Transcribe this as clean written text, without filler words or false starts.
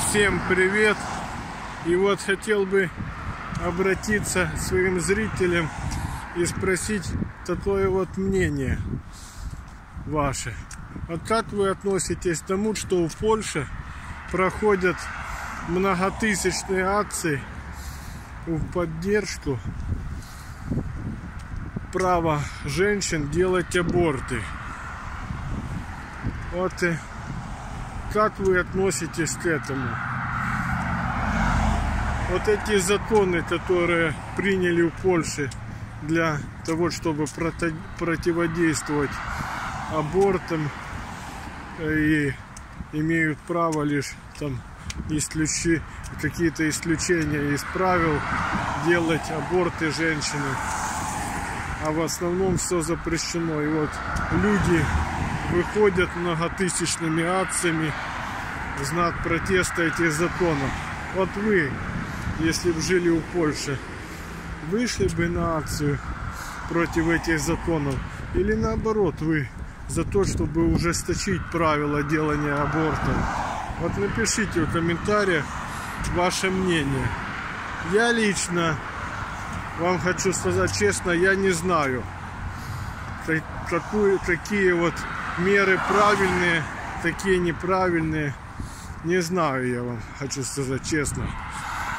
Всем привет! И вот хотел бы обратиться к своим зрителям и спросить такое вот мнение ваше. Вот как вы относитесь к тому, что в Польше проходят многотысячные акции в поддержку права женщин делать аборты? Вот и как вы относитесь к этому? Вот эти законы, которые приняли в Польше для того, чтобы противодействовать абортам, и имеют право лишь там какие-то исключения из правил делать аборты женщины, а в основном все запрещено. И вот люди выходят многотысячными акциями в знак протеста этих законов. Вот вы, если бы жили в Польше, вышли бы на акцию против этих законов? Или наоборот, вы за то, чтобы ужесточить правила делания абортов? Вот напишите в комментариях ваше мнение. Я лично вам хочу сказать честно, я не знаю, какие вот меры правильные, такие неправильные. Не знаю, я вам хочу сказать честно.